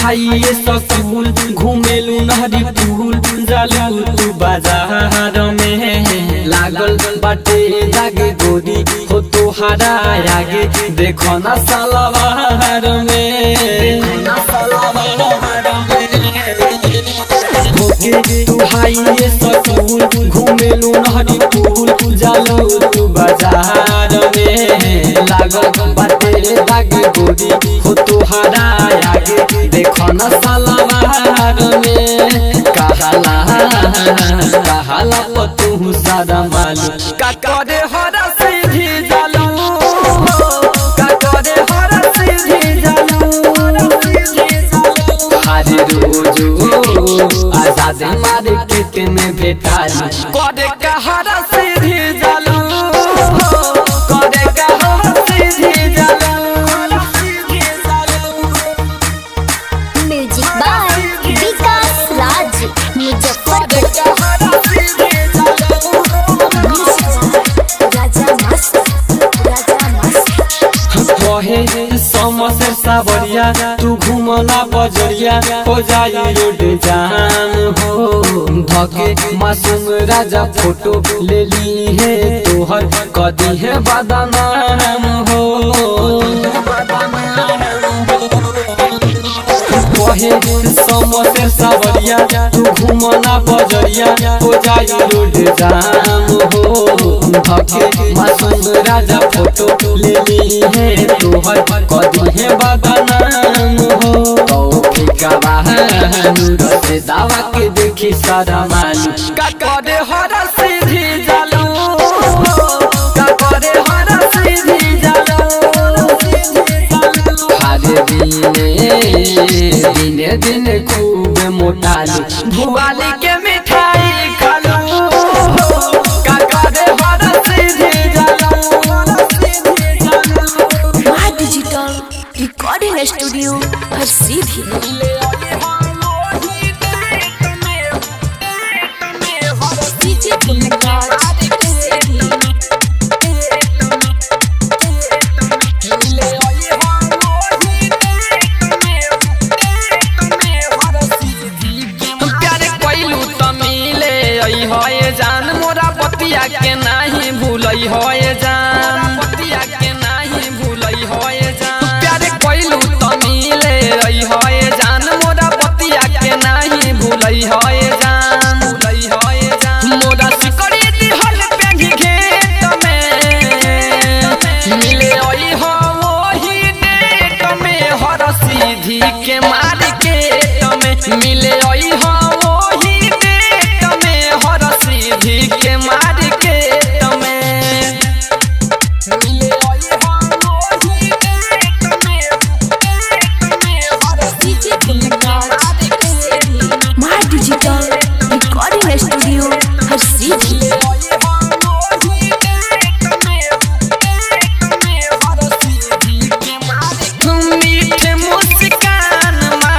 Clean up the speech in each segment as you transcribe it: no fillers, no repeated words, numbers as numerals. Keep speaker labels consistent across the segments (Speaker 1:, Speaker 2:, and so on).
Speaker 1: हाई school घूमेलू नहरी पुल जालू तू बाजार में लागल बाटे जागे गोरी हो तोहारा आगे देखो ना सलवार में तू हाई स्कूल घूमेलू नहरी पुल जालू तू बाजार में लागल बाटे जागे गोरी हो तोहारा आगे देखो ना सलवार में कहाला पतू सारा मालू का करे हरा सीधी जालू का करे हरा सीधी जालू हर रोज आजाद मार्केट में भेटालू करे का हरा सीधी जालू करे का हरा सीधी जालू।
Speaker 2: Music by Vikas Raj Muzaffarpur.
Speaker 1: समसे सावरिया तू घूमना बजरिया हो जाई रोड जाम हो धके मासूम राजा फोटो ले ली है तोहर कदी है बदनाम हो समसे सावरिया तू घूमना बजरिया हो जाई रोड जाम हो धके मासूम राजा फोटो ले ली है तोहर कदी है बदनाम हो तौफीक बहानूर से दावा के देखी सारा मालू का करे हरा सीधी जालू का करे हरा सीधी जालू हर दिने दिने खूब मोटालू भुआली के मिठाई खालू का करे हरा सीधी जालू।
Speaker 2: डिजिटल रिकॉर्डिंग स्टूडियो हर सीधी
Speaker 1: जान मोरा पतिया के नाही भूलई होए जान पतिया के नाही भूलई होए जान प्यारे कोइलू त मिले रही होए जान मोरा पतिया के नाही भूलई होए जान भूलई होए जान मोरा सिकड़ी दिहल पेंगी घेत में मिले ओई हो वही डेट में हर सीधी के मार के में मिले ओई हो वही डेट में हर सीधी के मार के में मिले ओई हो वही डेट में हर सीधी के मार के
Speaker 2: माय डिजिटल रिकॉर्डिंग स्टूडियो हर सीधी
Speaker 1: मीठे मुस्कान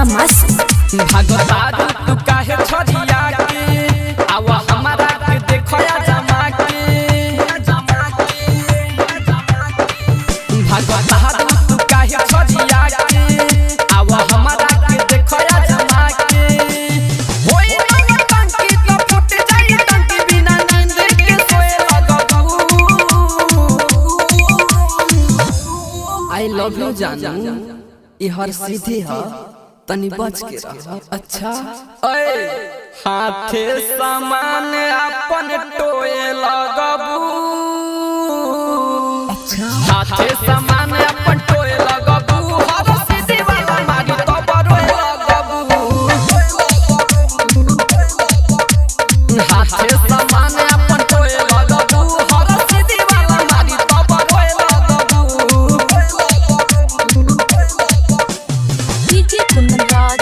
Speaker 2: मासूम।
Speaker 1: भागतारू तू काहे छरिया के आवा हमारा के देखया जमा के भागतारू तू काहे छरिया के आवा हमारा के देखया जमा के होई ना टंकी तो फुट जाई टंकी बिना नींद के सोए लगबू। आई लव यू जानू ई हर सीधी है तनी बच के रह। अच्छा हाथे सामान अपन टोए लगबू। अच्छा हाथे सामान अपन टोए लगबू हर सीधी वाला मारी तो बरोए लगबू। हाथे सामान अपन टोए लगबू हर सीधी वाला मारी तो बरोए लगबू।
Speaker 2: डीजे कुंदनराज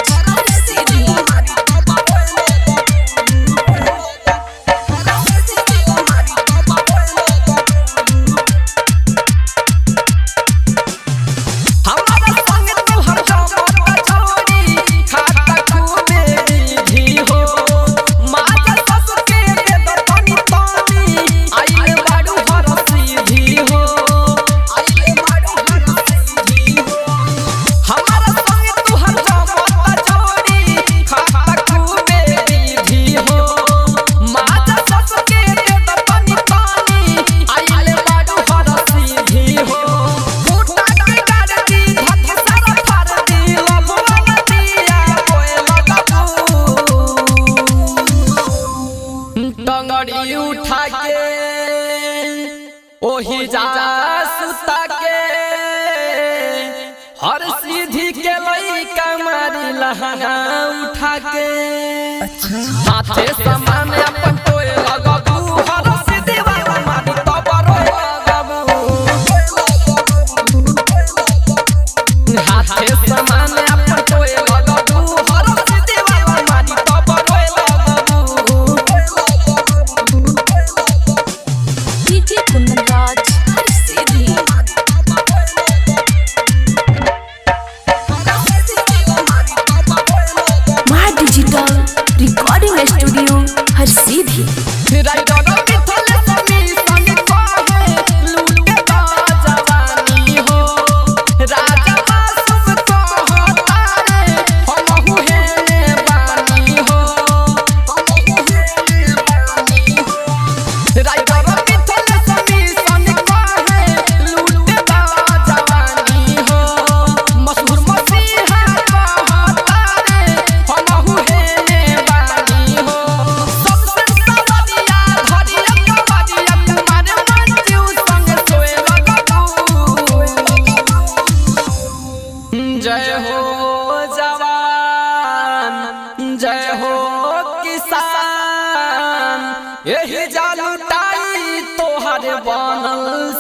Speaker 1: टंगड़ी उठा के ओही जा सुता के हर सीधी के लइका मारी लहंगा उठा के। हाथे सामान अपन टोए लगबू हर सीधी वाला मारी तो बरोए लगबू। हाथे सामान अपन टोए लगबू हर सीधी वाला मारी तो बरोए लगबू।
Speaker 2: डीजे कुंदनराज सीधी माँ डिजिटल रिकॉर्डिंग स्टूडियो हर सीधी।
Speaker 1: जय हो जवान जय हो किसान यही जालूटाई तोहर बनल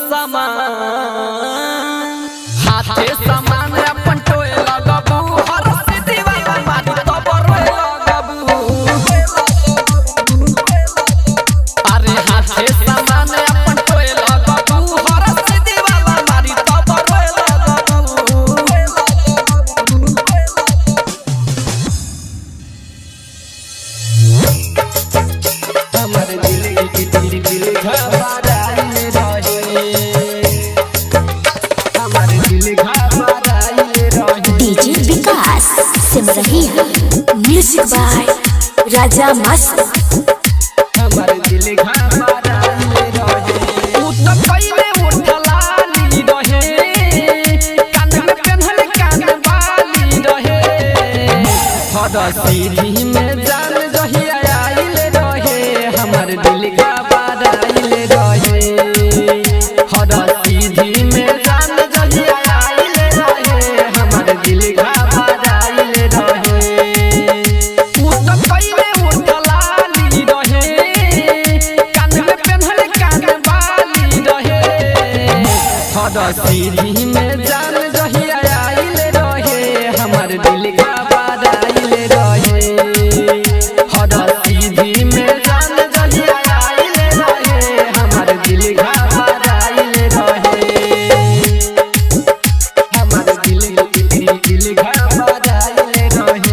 Speaker 1: समान। हाथे सामान अपन टोए लगबू हर सीधी वाला मारी तो बरोए लगबू। अरे हाथे सामान अपन टोए लगबू हर सीधी वाला मारी तो बरोए लगबू। हमारे दिल घबराइल रहे हमारे दिल घबराइल रहे।
Speaker 2: DJ Vikas Simrahiya music by Raja Masoom.
Speaker 1: हमारे दिल घबराइल रहे उ तो पहिले उठला नी रहे कान में पेन्हल कान वाली रहे हद सीधी में जान जहिया आइल रहे। हमारे दिल घबराइल रहे हद सीधी में जान जहिया आइल रहे। हमारे दिल घबराइल रहे उ तो पहिले उठला नी रहे कान में पेन्हल कान वाली रहे हद सीधी में जान जहिया आइल रहे। हमारे दिल घबराइल रहे हद सीधी में जान जहिया आइल रहे। हमारे दिल घबराइल रहे हमारे दिल घबराइल रहे।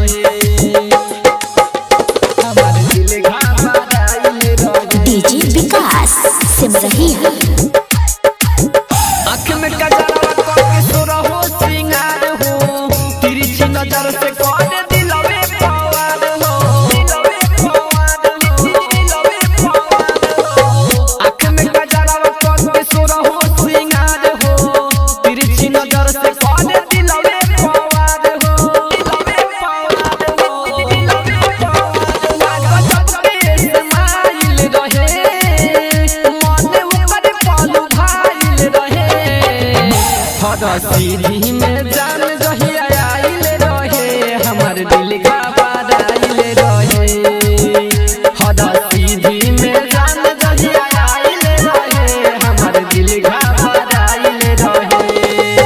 Speaker 1: हद सीधी में जान जहिया आइल रहे हमर दिल घबराइल रहे। हद सीधी में जान जहिया आइल रहे हमर दिल घबराइल रहे।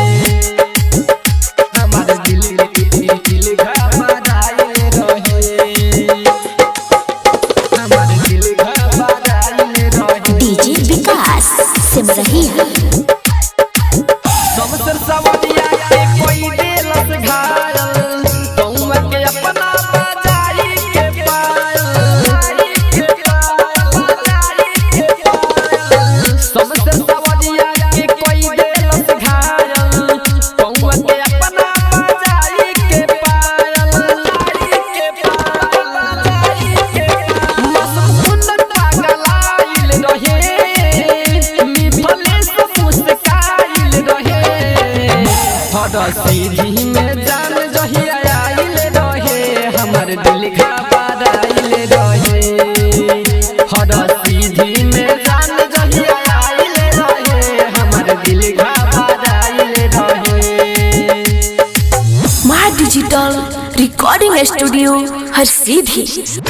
Speaker 1: हमर दिल घबराइल रहे। हमर दिल घबराइल रहे।
Speaker 2: डीजे विकास सिमरहिया
Speaker 1: सवरिया के कोई दिलस घायल तुम के अपना बजाई के पायल सवरिया के कोई दिलस घायल तुम के अपना बजाई के पायल मसमुन पागलाइल रहे मिभले से मुस्काइल रहे। हद सीधी में जान जहिया आइल रहे हमर दिल घबराइल रहे। हद सीधी में जान जहिया आइल रहे हमर दिल घबराइल रहे।
Speaker 2: माँ डिजिटल रिकॉर्डिंग स्टूडियो हर सीधी।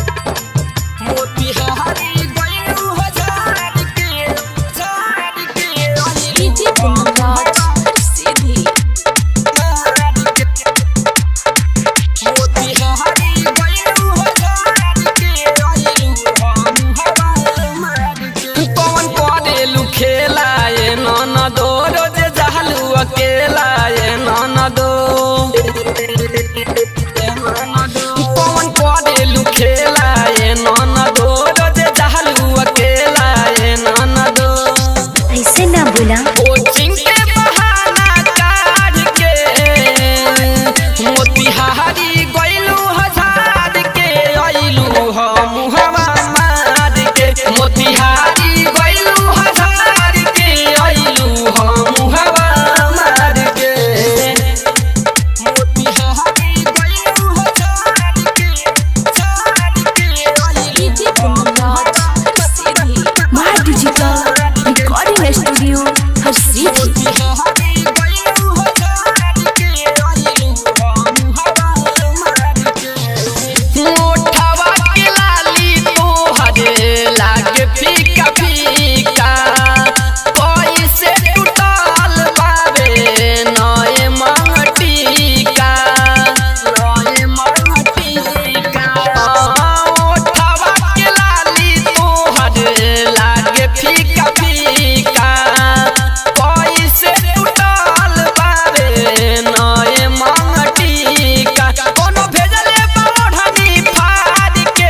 Speaker 1: अकेला ये ननदो पवन करेलु खेला ये ननदो रोज जहलु अकेला ये ननदो।
Speaker 2: ऐसे ना बोला
Speaker 1: कोचिंग के बहाना काढ़ के मोतिहारी गइलु हजार के अइलु हम हवा मार के। मोतिहारी गइलु हजार के अइलु हम हवा
Speaker 2: स्टूडियो हर सीधी।
Speaker 1: मोठवा के लाली तोहरे लागे फीका फीका कैसे टूटल बाबे नए मंगटिका नए मंगटिका। मोठवा के लाली तोहरे लागे फीका फीका कैसे टूटल बाबे नए मंगटिका। कोनो भेजले बढ़नी फाड़ के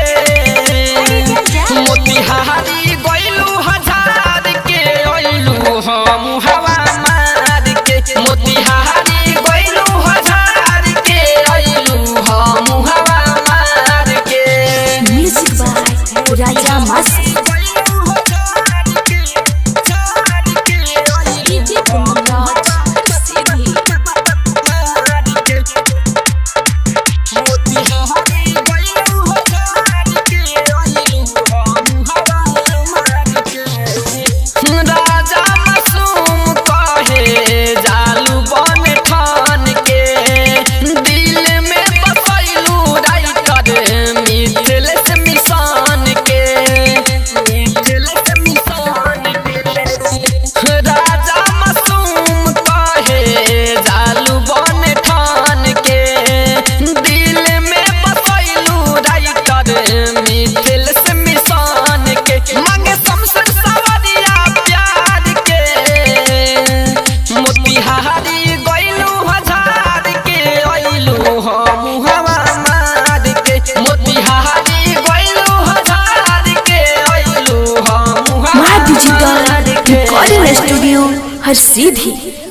Speaker 1: मोतिहारी गइलु हजार के अइलु हम हवा मार के। मोतिहारी गइलु हजार के अइलु हम हवा मार के।
Speaker 2: म्यूजिक बाय राजा मस्ती।
Speaker 1: राजा मासूम कहे जालू बन ठान के दिल में बसैलू राइटर मिथिलेश मिशन के। मिथिलेश मिशन के राजा मासूम कहे जालू बन ठान के दिल में बसैलू राइटर मिथिलेश मिशन के। मांगे शमशेर सवरिया प्यार के मोतिहारी गइलु हजार के अइलु हम हवा मार के। मोतिहारी गइलु हजार के अइलु हम हवा
Speaker 2: माँ डिजिटल
Speaker 1: मार के।
Speaker 2: रिकॉर्डिंग स्टूडियो हर सीधी।